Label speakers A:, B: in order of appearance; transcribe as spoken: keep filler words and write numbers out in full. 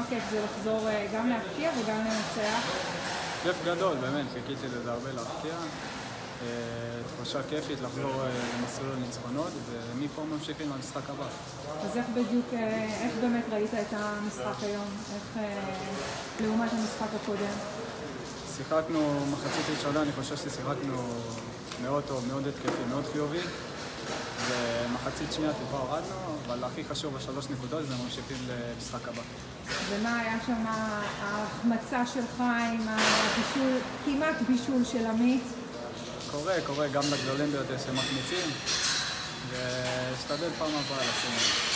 A: כיף זה לחזור גם להפתיע וגם לנצח.
B: כיף גדול, באמת, חיכיתי לזה הרבה להפתיע. תחושה כיפית לחזור למסלול הניצחונות, ומפה ממשיכים למשחק הבא.
A: אז איך בדיוק, איך באמת ראית את המשחק היום? איך לעומת המשחק הקודם?
B: שיחקנו מחצית ראשונה, אני חושב ששיחקנו מאוד טוב, מאוד התקפי, מאוד חיובי. ומחצית שנייה טיפה הורדנו, אבל הכי חשוב בשלוש נקודות זה ממשיכים למשחק הבא.
A: ומה היה שם ההחמצה שלך עם הבישול, כמעט בישול של עמית?
B: קורה, קורה גם לגדולים ביותר שמחמיצים, ושתדל פעם הבאה לשים.